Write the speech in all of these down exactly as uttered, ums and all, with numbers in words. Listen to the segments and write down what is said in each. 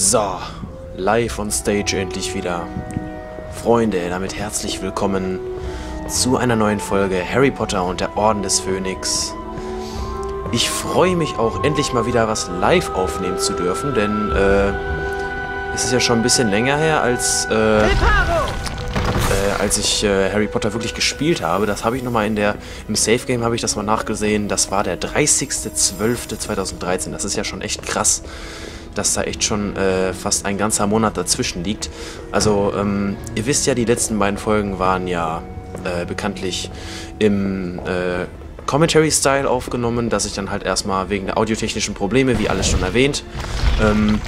So, live on stage endlich wieder. Freunde, damit herzlich willkommen zu einer neuen Folge Harry Potter und der Orden des Phönix. Ich freue mich auch endlich mal wieder was live aufnehmen zu dürfen, denn äh, es ist ja schon ein bisschen länger her, als, äh, äh, als ich äh, Harry Potter wirklich gespielt habe. Das habe ich nochmal in der, im Safe Game habe ich das mal nachgesehen. Das war der dreißigster zwölfter zweitausenddreizehn. Das ist ja schon echt krass, dass da echt schon äh, fast ein ganzer Monat dazwischen liegt. Also, ähm, ihr wisst ja, die letzten beiden Folgen waren ja äh, bekanntlich im äh, Commentary-Style aufgenommen, dass ich dann halt erstmal wegen der audiotechnischen Probleme, wie alles schon erwähnt, ähm,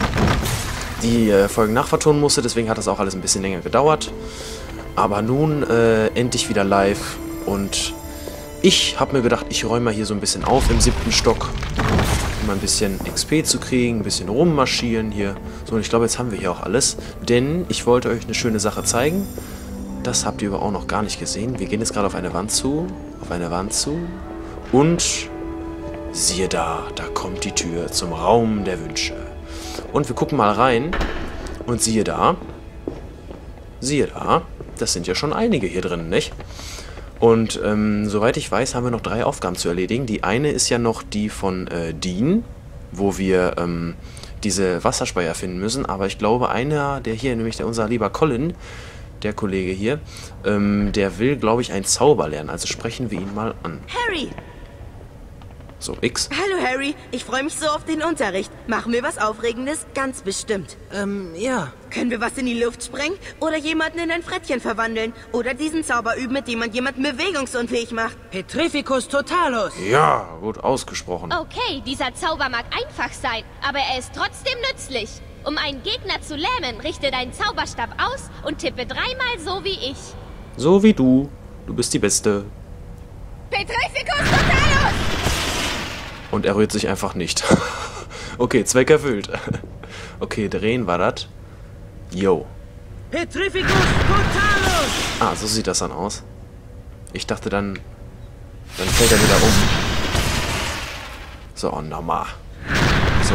die äh, Folgen nachvertonen musste. Deswegen hat das auch alles ein bisschen länger gedauert. Aber nun äh, endlich wieder live und ich habe mir gedacht, ich räume mal hier so ein bisschen auf im siebten Stock, um ein bisschen X P zu kriegen, ein bisschen rummarschieren hier. So, und ich glaube, jetzt haben wir hier auch alles, denn ich wollte euch eine schöne Sache zeigen. Das habt ihr aber auch noch gar nicht gesehen. Wir gehen jetzt gerade auf eine Wand zu, auf eine Wand zu und siehe da, da kommt die Tür zum Raum der Wünsche. Und wir gucken mal rein und siehe da, siehe da, das sind ja schon einige hier drin, nicht? Und ähm, soweit ich weiß, haben wir noch drei Aufgaben zu erledigen. Die eine ist ja noch die von äh, Dean, wo wir ähm, diese Wasserspeier finden müssen. Aber ich glaube, einer, der hier, nämlich der, unser lieber Colin, der Kollege hier, ähm, der will, glaube ich, einen Zauber lernen. Also sprechen wir ihn mal an. Harry! So, X. Hallo Harry, ich freue mich so auf den Unterricht. Machen wir was Aufregendes? Ganz bestimmt. Ähm, ja. Können wir was in die Luft sprengen? Oder jemanden in ein Frettchen verwandeln? Oder diesen Zauber üben, mit dem man jemanden bewegungsunfähig macht? Petrificus Totalus. Ja, gut ausgesprochen. Okay, dieser Zauber mag einfach sein, aber er ist trotzdem nützlich. Um einen Gegner zu lähmen, richte deinen Zauberstab aus und tippe dreimal so wie ich. So wie du. Du bist die Beste. Petrificus Totalus! Und er rührt sich einfach nicht. Okay, Zweck erfüllt. Okay, drehen war das. Yo. Petrificus Totalus! Ah, so sieht das dann aus. Ich dachte dann, dann fällt er wieder um. So, nochmal. So.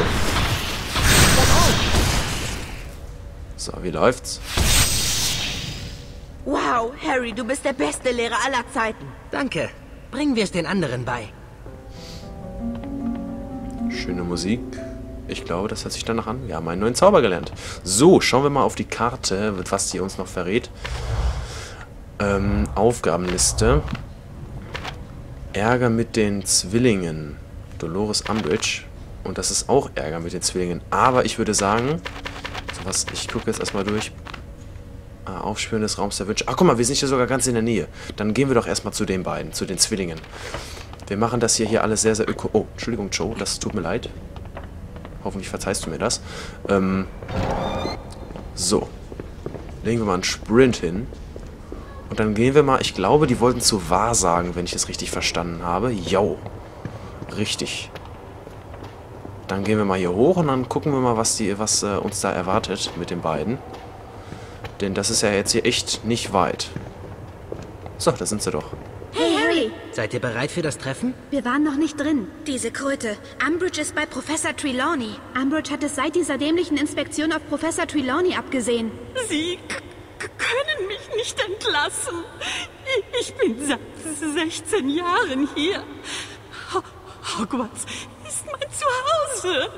So, wie läuft's? Wow, Harry, du bist der beste Lehrer aller Zeiten. Danke. Bringen wir es den anderen bei. Schöne Musik. Ich glaube, das hört sich danach an. Wir haben einen neuen Zauber gelernt. So, schauen wir mal auf die Karte, was die uns noch verrät. Ähm, Aufgabenliste. Ärger mit den Zwillingen. Dolores Umbridge. Und das ist auch Ärger mit den Zwillingen. Aber ich würde sagen, sowas, ich gucke jetzt erstmal durch. Ah, Aufspüren des Raums der Wünsche. Ach, guck mal, wir sind hier sogar ganz in der Nähe. Dann gehen wir doch erstmal zu den beiden, zu den Zwillingen. Wir machen das hier, hier alles sehr, sehr öko... Oh, Entschuldigung, Joe, das tut mir leid. Hoffentlich verzeihst du mir das. Ähm, so. Legen wir mal einen Sprint hin. Und dann gehen wir mal... Ich glaube, die wollten zu Wahrsagen, wenn ich es richtig verstanden habe. Jo. Richtig. Dann gehen wir mal hier hoch und dann gucken wir mal, was, die, was äh, uns da erwartet mit den beiden. Denn das ist ja jetzt hier echt nicht weit. So, da sind sie doch. Hey Harry, Seid ihr bereit für das Treffen? wir waren noch nicht drin. Diese Kröte. Umbridge ist bei Professor Trelawney. Umbridge hat es seit dieser dämlichen Inspektion auf Professor Trelawney abgesehen. Sie k- k- können mich nicht entlassen. Ich bin seit sechzehn Jahren hier. Ho- Hogwarts ist mein Zuhause.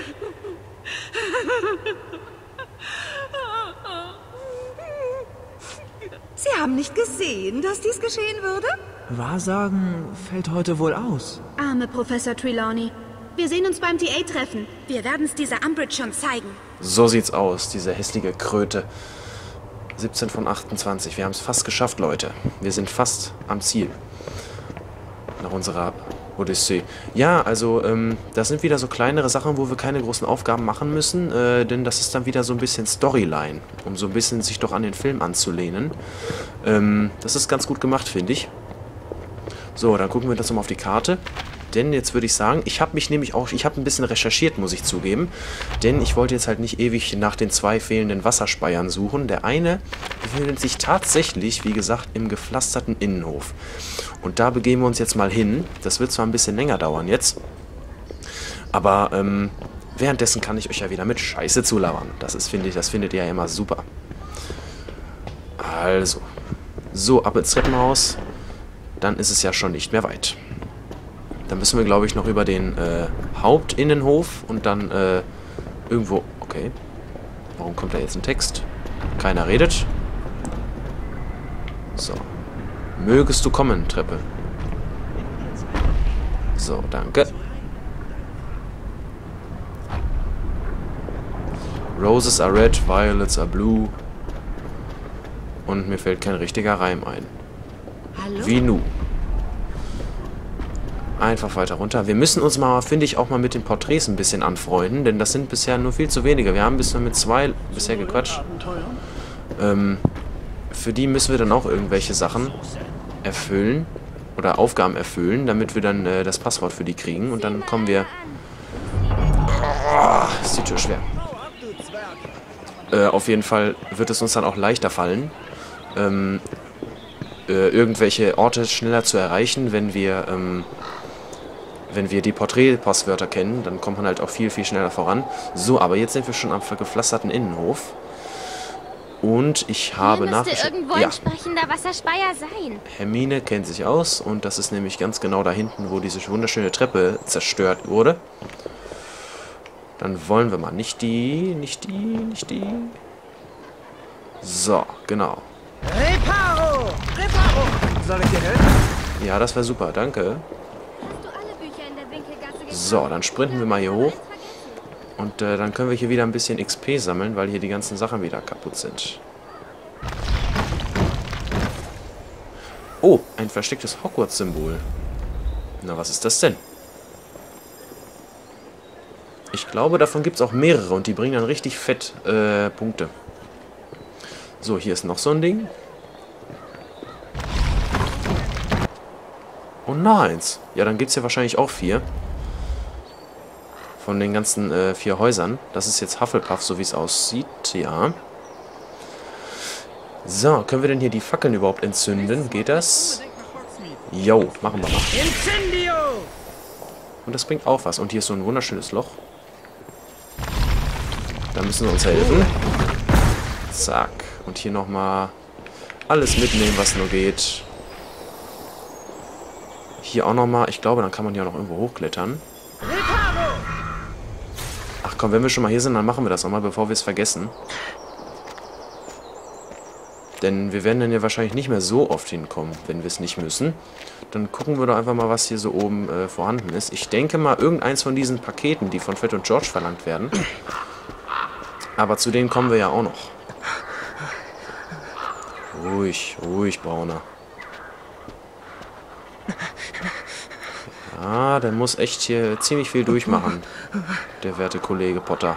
Sie haben nicht gesehen, dass dies geschehen würde? Wahrsagen fällt heute wohl aus. Arme Professor Trelawney. Wir sehen uns beim T A-Treffen. Wir werden es dieser Umbridge schon zeigen. So sieht's aus, diese hässliche Kröte. siebzehn von achtundzwanzig. Wir haben es fast geschafft, Leute. Wir sind fast am Ziel. Nach unserer Odyssee. Ja, also, ähm, das sind wieder so kleinere Sachen, wo wir keine großen Aufgaben machen müssen, äh, denn das ist dann wieder so ein bisschen Storyline, um so ein bisschen sich doch an den Film anzulehnen. Ähm, das ist ganz gut gemacht, finde ich. So, dann gucken wir das nochmal auf die Karte. Denn jetzt würde ich sagen, ich habe mich nämlich auch, ich habe ein bisschen recherchiert, muss ich zugeben. Denn ich wollte jetzt halt nicht ewig nach den zwei fehlenden Wasserspeiern suchen. Der eine befindet sich tatsächlich, wie gesagt, im gepflasterten Innenhof. Und da begeben wir uns jetzt mal hin. Das wird zwar ein bisschen länger dauern jetzt. Aber ähm, währenddessen kann ich euch ja wieder mit Scheiße zulabern. Das ist, finde ich, das findet ihr ja immer super. Also. So, ab ins Treppenhaus. Dann ist es ja schon nicht mehr weit. Dann müssen wir, glaube ich, noch über den äh, Hauptinnenhof und dann äh, irgendwo... Okay. Warum kommt da jetzt ein Text? Keiner redet. So. Mögest du kommen, Treppe. So, danke. Roses are red, violets are blue. Und mir fällt kein richtiger Reim ein. Hallo? Wie nu? Einfach weiter runter. Wir müssen uns mal, finde ich, auch mal mit den Porträts ein bisschen anfreunden, denn das sind bisher nur viel zu wenige. Wir haben bisher mit zwei bisher gequatscht. Ähm, für die müssen wir dann auch irgendwelche Sachen erfüllen oder Aufgaben erfüllen, damit wir dann äh, das Passwort für die kriegen und dann kommen wir... Oh, ist die Tür schwer. Äh, auf jeden Fall wird es uns dann auch leichter fallen, ähm, äh, irgendwelche Orte schneller zu erreichen, wenn wir... Ähm, Wenn wir die Porträtpasswörter kennen, dann kommt man halt auch viel, viel schneller voran. So, aber jetzt sind wir schon am gepflasterten Innenhof. Und ich habe Hier müsste nachgeschaut. irgendwo Ja, ein sprechender Wasserspeier sein. Hermine kennt sich aus und das ist nämlich ganz genau da hinten, wo diese wunderschöne Treppe zerstört wurde. Dann wollen wir mal nicht die, nicht die, nicht die. So, genau. Reparo! Reparo! Soll ich dir helfen? Ja, das wäre super, danke. So, dann sprinten wir mal hier hoch. Und äh, dann können wir hier wieder ein bisschen X P sammeln, weil hier die ganzen Sachen wieder kaputt sind. Oh, ein verstecktes Hogwarts-Symbol. Na, was ist das denn? Ich glaube, davon gibt es auch mehrere und die bringen dann richtig fett äh, Punkte. So, hier ist noch so ein Ding. Oh, nice. Ja, dann gibt es hier wahrscheinlich auch vier. Von den ganzen äh, vier Häusern. Das ist jetzt Hufflepuff, so wie es aussieht. Ja. So, können wir denn hier die Fackeln überhaupt entzünden? Geht das? Jo, machen wir mal. Incendio! Und das bringt auch was. Und hier ist so ein wunderschönes Loch. Da müssen wir uns helfen. Zack. Und hier nochmal alles mitnehmen, was nur geht. Hier auch nochmal. Ich glaube, dann kann man hier auch noch irgendwo hochklettern. Ach komm, wenn wir schon mal hier sind, dann machen wir das nochmal, bevor wir es vergessen. Denn wir werden dann ja wahrscheinlich nicht mehr so oft hinkommen, wenn wir es nicht müssen. Dann gucken wir doch einfach mal, was hier so oben äh, vorhanden ist. Ich denke mal, irgendeins von diesen Paketen, die von Fred und George verlangt werden. Aber zu denen kommen wir ja auch noch. Ruhig, ruhig, Brauner. Ja, der muss echt hier ziemlich viel durchmachen, der werte Kollege Potter.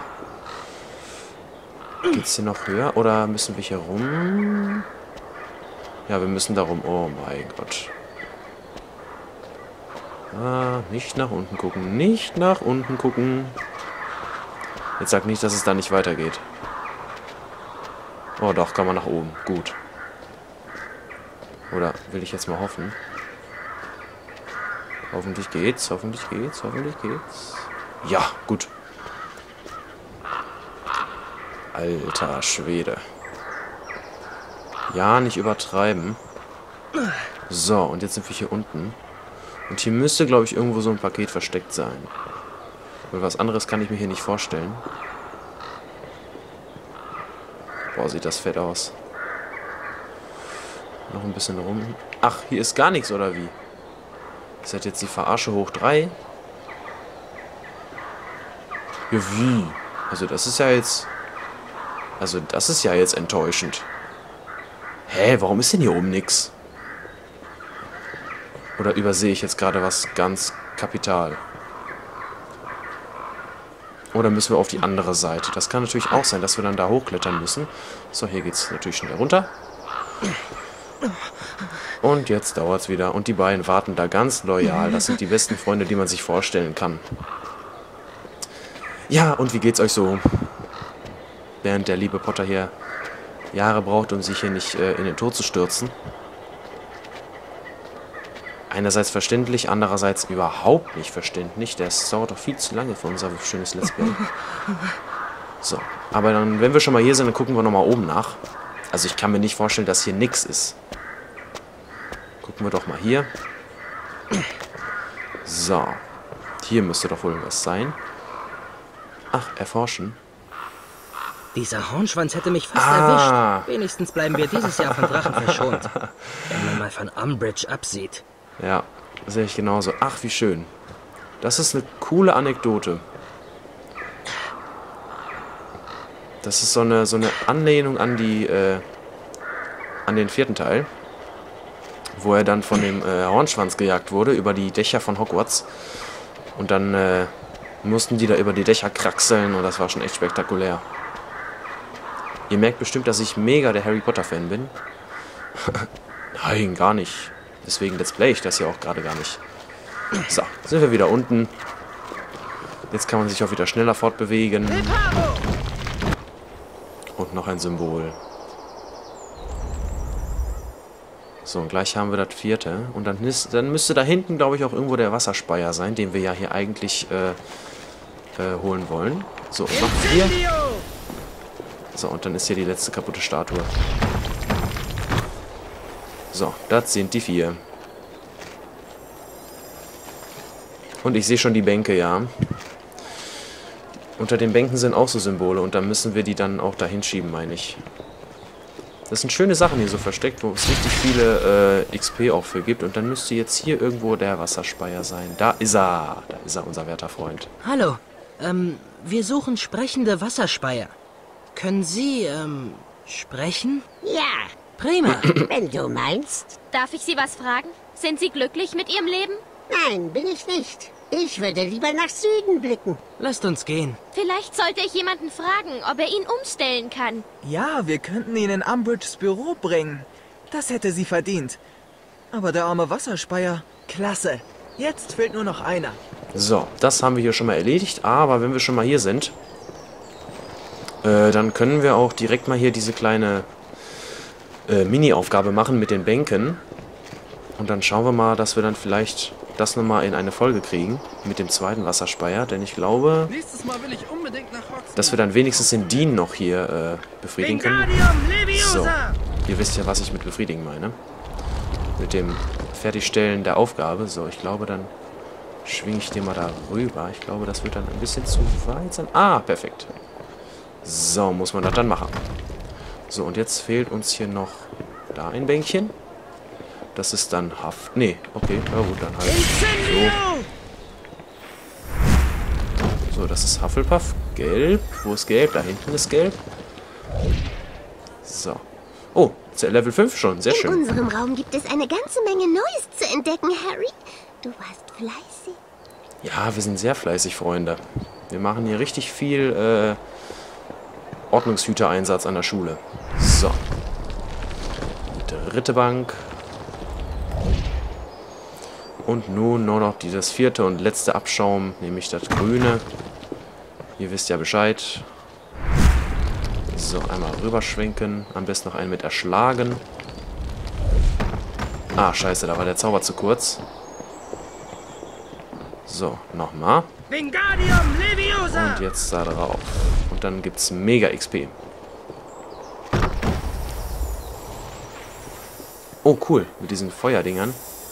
Geht's hier noch höher oder müssen wir hier rum? Ja, wir müssen da rum. Oh mein Gott. Ah, nicht nach unten gucken. Nicht nach unten gucken. Jetzt sag nicht, dass es da nicht weitergeht. Oh doch, kann man nach oben. Gut. Oder will ich jetzt mal hoffen? Hoffentlich geht's, hoffentlich geht's, hoffentlich geht's. Ja, gut. Alter Schwede. Ja, nicht übertreiben. So, und jetzt sind wir hier unten. Und hier müsste, glaube ich, irgendwo so ein Paket versteckt sein. Weil was anderes kann ich mir hier nicht vorstellen. Boah, sieht das fett aus. Noch ein bisschen rum. Ach, hier ist gar nichts, oder wie? Ist das jetzt die Verarsche hoch drei? Ja, wie? Also das ist ja jetzt... Also das ist ja jetzt enttäuschend. Hä, warum ist denn hier oben nix? Oder übersehe ich jetzt gerade was ganz kapital? Oder müssen wir auf die andere Seite? Das kann natürlich auch sein, dass wir dann da hochklettern müssen. So, hier geht's natürlich schnell runter. Und jetzt dauert es wieder. Und die beiden warten da ganz loyal. Das sind die besten Freunde, die man sich vorstellen kann. Ja, und wie geht's euch so? Während der liebe Potter hier Jahre braucht, um sich hier nicht äh, in den Tod zu stürzen. einerseits verständlich, andererseits überhaupt nicht verständlich. Das dauert doch viel zu lange für unser schönes Let's Play. So, aber dann, wenn wir schon mal hier sind, dann gucken wir nochmal oben nach. Also ich kann mir nicht vorstellen, dass hier nichts ist. Gucken wir doch mal hier. So, hier müsste doch wohl was sein. Ach, erforschen. Dieser Hornschwanz hätte mich fast Ah. erwischt. Wenigstens bleiben wir dieses Jahr von Drachen verschont. Wenn man mal von Umbridge absieht. Ja, sehe ich genauso. Ach, wie schön. Das ist eine coole Anekdote. Das ist so eine, so eine Anlehnung an die, äh, an den vierten Teil, wo er dann von dem äh, Hornschwanz gejagt wurde über die Dächer von Hogwarts. Und dann äh, mussten die da über die Dächer kraxeln und das war schon echt spektakulär. Ihr merkt bestimmt, dass ich mega der Harry Potter Fan bin. Nein, gar nicht. Deswegen let's play ich das ja auch gerade gar nicht. So, sind wir wieder unten. Jetzt kann man sich auch wieder schneller fortbewegen. Und noch ein Symbol. So, und gleich haben wir das vierte. Und dann, ist, dann müsste da hinten, glaube ich, auch irgendwo der Wasserspeier sein, den wir ja hier eigentlich äh, äh, holen wollen. So, und noch hier. So, und dann ist hier die letzte kaputte Statue. So, das sind die vier. Und ich sehe schon die Bänke, ja. Unter den Bänken sind auch so Symbole und da müssen wir die dann auch dahin schieben, meine ich. Das sind schöne Sachen hier so versteckt, wo es richtig viele äh, X P auch für gibt. Und dann müsste jetzt hier irgendwo der Wasserspeier sein. Da ist er. Da ist er, unser werter Freund. Hallo, ähm, wir suchen sprechende Wasserspeier. Können Sie, ähm, sprechen? Ja, Prima. wenn du meinst. Darf ich Sie was fragen? Sind Sie glücklich mit Ihrem Leben? Nein, bin ich nicht. Ich würde lieber nach Süden blicken. Lasst uns gehen. Vielleicht sollte ich jemanden fragen, ob er ihn umstellen kann. Ja, wir könnten ihn in Umbridges Büro bringen. Das hätte sie verdient. Aber der arme Wasserspeier, klasse. Jetzt fehlt nur noch einer. So, das haben wir hier schon mal erledigt. Aber wenn wir schon mal hier sind, äh, dann können wir auch direkt mal hier diese kleine äh, Mini-Aufgabe machen mit den Bänken. Und dann schauen wir mal, dass wir dann vielleicht das nochmal in eine Folge kriegen mit dem zweiten Wasserspeier. Denn ich glaube, Nächstes Mal will ich unbedingt nach Hogsmeade. dass wir dann wenigstens den Dean noch hier äh, befriedigen können. So, ihr wisst ja, was ich mit befriedigen meine. Mit dem Fertigstellen der Aufgabe. So, ich glaube, dann schwinge ich den mal da rüber. Ich glaube, das wird dann ein bisschen zu weit sein. Ah, perfekt. So, muss man das dann machen. So, und jetzt fehlt uns hier noch da ein Bänkchen. Das ist dann Haft... Nee, okay, na gut, dann halt. So. So, das ist Hufflepuff. Gelb. Wo ist gelb? Da hinten ist gelb. So. Oh, Level fünf schon. Sehr schön. In unserem Raum gibt es eine ganze Menge Neues zu entdecken, Harry. Du warst fleißig. Ja, wir sind sehr fleißig, Freunde. Wir machen hier richtig viel äh, Ordnungshütereinsatz an der Schule. So. Dritte Bank. Und nun nur noch dieses vierte und letzte Abschaum, nämlich das grüne. Ihr wisst ja Bescheid. So, einmal rüberschwenken. Am besten noch einen mit erschlagen. Ah, scheiße, da war der Zauber zu kurz. So, nochmal. Wingardium Leviosa! Und jetzt da drauf. Und dann gibt's mega X P. Oh, cool. Mit diesen Feuerdingern.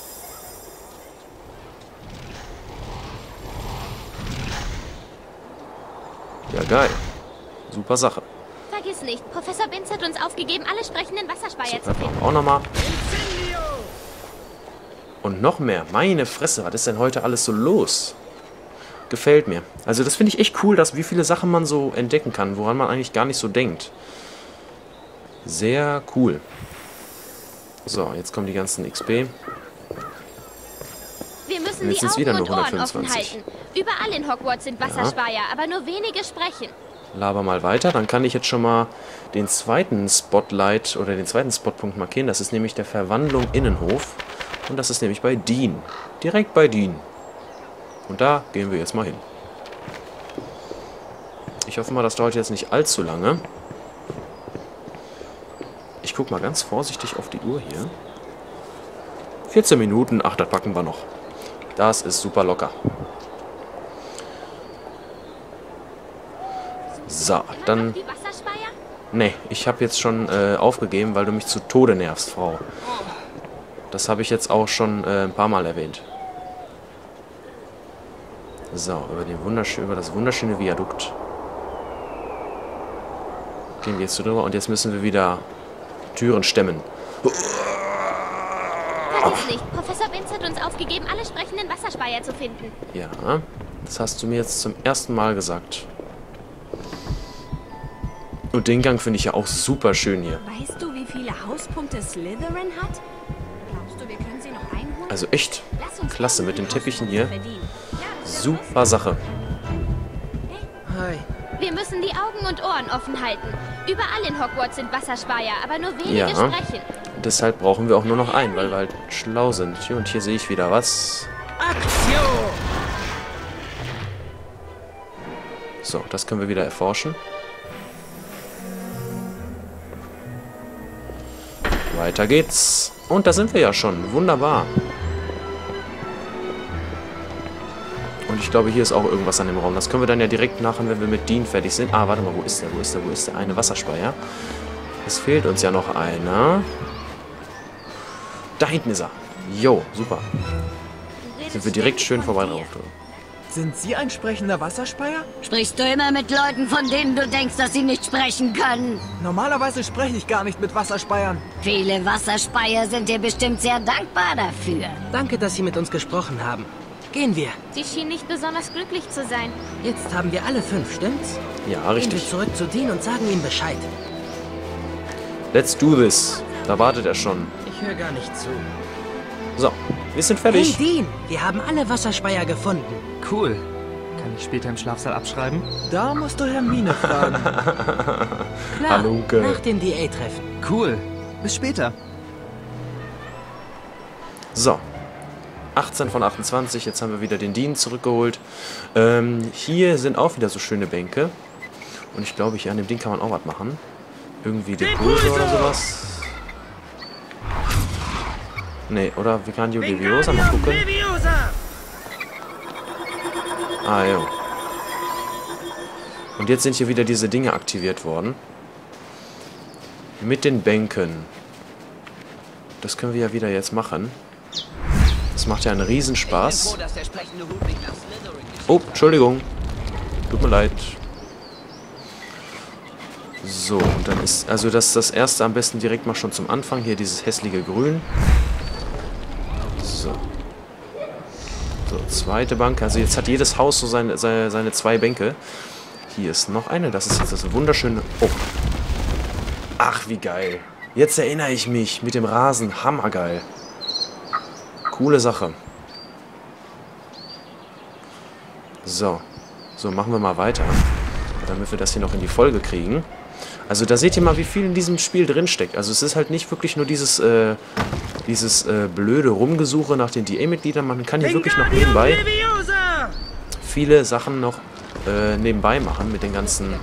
Ja, geil. Super Sache. Vergiss nicht, Professor Binz hat uns aufgegeben, alle sprechenden Wasserspeier So, zu finden. auch nochmal. Und noch mehr. Meine Fresse, was ist denn heute alles so los? Gefällt mir. Also das finde ich echt cool, dass wie viele Sachen man so entdecken kann, woran man eigentlich gar nicht so denkt. Sehr cool. So, jetzt kommen die ganzen X P. Wir müssen Jetzt die sind's wieder Augen nur und Ohren offen hundertfünfundzwanzig. halten. Überall in Hogwarts sind Wasserspeier, aber nur wenige sprechen. Laber mal weiter. Dann kann ich jetzt schon mal den zweiten Spotlight oder den zweiten Spotpunkt markieren. Das ist nämlich der Verwandlung Innenhof. Und das ist nämlich bei Dean. Direkt bei Dean. Und da gehen wir jetzt mal hin. Ich hoffe mal, das dauert jetzt nicht allzu lange. Ich gucke mal ganz vorsichtig auf die Uhr hier. vierzehn Minuten. Ach, das packen wir noch. Das ist super locker. So, dann... Die Wasserspeier? Nee, ich habe jetzt schon äh, aufgegeben, weil du mich zu Tode nervst, Frau. Das habe ich jetzt auch schon äh, ein paar Mal erwähnt. So, über, den wundersch über das wunderschöne Viadukt. Gehen wir jetzt so drüber und jetzt müssen wir wieder Türen stemmen. Vergiss nicht, Professor Binz hat uns aufgegeben, alle sprechenden Wasserspeier zu finden. Ja, das hast du mir jetzt zum ersten Mal gesagt. Und den Gang finde ich ja auch super schön hier. Weißt du, wie viele Hauspunkte Slytherin hat? Glaubst du, wir können sie noch einholen? Also echt klasse mit den Teppichen hier. Super Sache. Hi. Wir müssen die Augen und Ohren offen halten. Überall in Hogwarts sind Wasserspeier, aber nur wenige Ja. sprechen. Deshalb brauchen wir auch nur noch einen, weil wir halt schlau sind. Hier und hier sehe ich wieder was. Aktion! So, das können wir wieder erforschen. Weiter geht's. Und da sind wir ja schon. Wunderbar. Und ich glaube, hier ist auch irgendwas an dem Raum. Das können wir dann ja direkt machen, wenn wir mit Dean fertig sind. Ah, warte mal, wo ist der? Wo ist der? Wo ist der? Eine Wasserspeier. Es fehlt uns ja noch einer. Da hinten ist er. Jo, super. Sind wir direkt schön vorbei drauf. Sind Sie ein sprechender Wasserspeier? Sprichst du immer mit Leuten, von denen du denkst, dass sie nicht sprechen können? Normalerweise spreche ich gar nicht mit Wasserspeiern. Viele Wasserspeier sind dir bestimmt sehr dankbar dafür. Danke, dass Sie mit uns gesprochen haben. Gehen wir. Sie schien nicht besonders glücklich zu sein. Jetzt haben wir alle fünf, stimmt's? Ja, Gehen wir richtig. zurück zu Dean und sagen ihm Bescheid. Let's do this. Da wartet er schon. Ich höre gar nicht zu. So, wir sind Hey fertig. Dean, wir haben alle Wasserspeier gefunden. Cool. Kann ich später im Schlafsaal abschreiben? Da musst du Hermine fragen. Klar, Halunke. nach dem D A-Treffen. Cool. Bis später. So. achtzehn von achtundzwanzig. Jetzt haben wir wieder den Dean zurückgeholt. Ähm, hier sind auch wieder so schöne Bänke. Und ich glaube, hier an dem Ding kann man auch was machen. Irgendwie Depose oder sowas. Nee, oder Vicario Leviosa, mal gucken. Ah, ja. Und jetzt sind hier wieder diese Dinge aktiviert worden. Mit den Bänken. Das können wir ja wieder jetzt machen. Das macht ja einen Riesenspaß. Oh, Entschuldigung. Tut mir leid. So, und dann ist... Also das, das erste am besten direkt mal schon zum Anfang. Hier dieses hässliche Grün. So. So, zweite Bank. Also jetzt hat jedes Haus so seine, seine, seine zwei Bänke. Hier ist noch eine. Das ist jetzt das wunderschöne... Oh. Ach, wie geil. Jetzt erinnere ich mich. Mit dem Rasen. Hammergeil. Coole Sache. So. So, machen wir mal weiter. Damit wir das hier noch in die Folge kriegen. Also da seht ihr mal, wie viel in diesem Spiel drinsteckt. Also es ist halt nicht wirklich nur dieses, äh, dieses äh, blöde Rumgesuche nach den D A-Mitgliedern. Man kann hier wirklich noch nebenbei viele Sachen noch äh, nebenbei machen mit den ganzen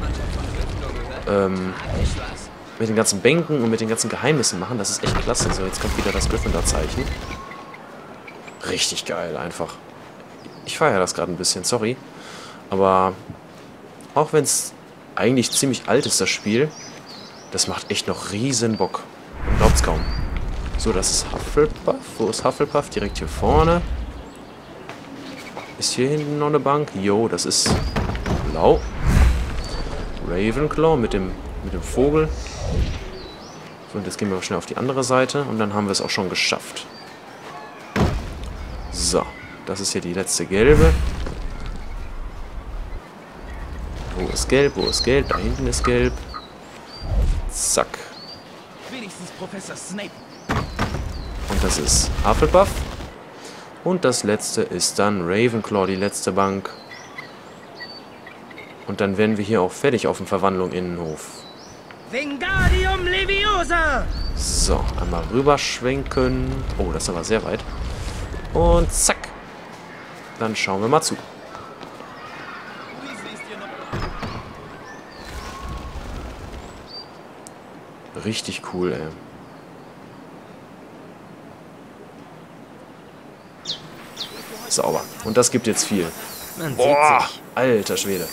ähm, mit den ganzen Bänken und mit den ganzen Geheimnissen machen. Das ist echt klasse. So, jetzt kommt wieder das Gryffindor-Zeichen. Richtig geil, einfach. Ich feiere das gerade ein bisschen, sorry. Aber auch wenn es eigentlich ziemlich alt ist, das Spiel, das macht echt noch riesen Bock. Man glaubt's kaum. So, das ist Hufflepuff. Wo ist Hufflepuff? Direkt hier vorne. Ist hier hinten noch eine Bank? Jo, das ist blau. Ravenclaw mit dem, mit dem Vogel. So, und jetzt gehen wir mal schnell auf die andere Seite. Und dann haben wir es auch schon geschafft. So, das ist hier die letzte gelbe. Wo ist gelb? Wo ist gelb? Da hinten ist gelb. Zack. Wenigstens Professor Snape. Und das ist Hufflepuff. Und das letzte ist dann Ravenclaw, die letzte Bank. Und dann werden wir hier auch fertig auf dem Verwandlung-Innenhof. Wingardium Leviosa! So, einmal rüberschwenken. Oh, das ist aber sehr weit. Und zack. Dann schauen wir mal zu. Richtig cool, ey. Sauber. Und das gibt jetzt viel. Man Boah, sieht sich. alter Schwede.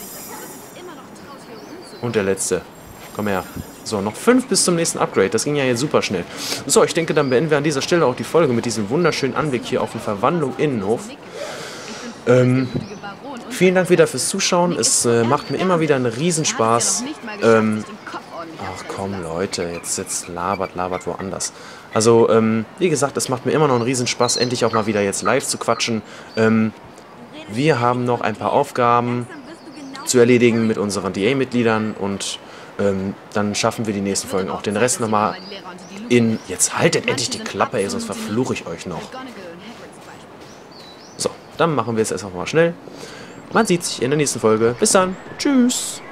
Und der letzte. Komm her. So, noch fünf bis zum nächsten Upgrade. Das ging ja jetzt super schnell. So, ich denke, dann beenden wir an dieser Stelle auch die Folge mit diesem wunderschönen Anblick hier auf den Verwandlung-Innenhof. Ähm, vielen Dank wieder fürs Zuschauen. Es äh, macht mir immer wieder einen Riesenspaß. Ähm, ach komm, Leute, jetzt, jetzt labert, labert woanders. Also, ähm, wie gesagt, es macht mir immer noch einen Riesenspaß, endlich auch mal wieder jetzt live zu quatschen. Ähm, wir haben noch ein paar Aufgaben zu erledigen mit unseren D A-Mitgliedern und ähm, dann schaffen wir die nächsten Folgen auch. Den Rest nochmal in... Jetzt haltet endlich die Klappe, ey, sonst verfluche ich euch noch. So, dann machen wir es erst noch mal schnell. Man sieht sich in der nächsten Folge. Bis dann. Tschüss.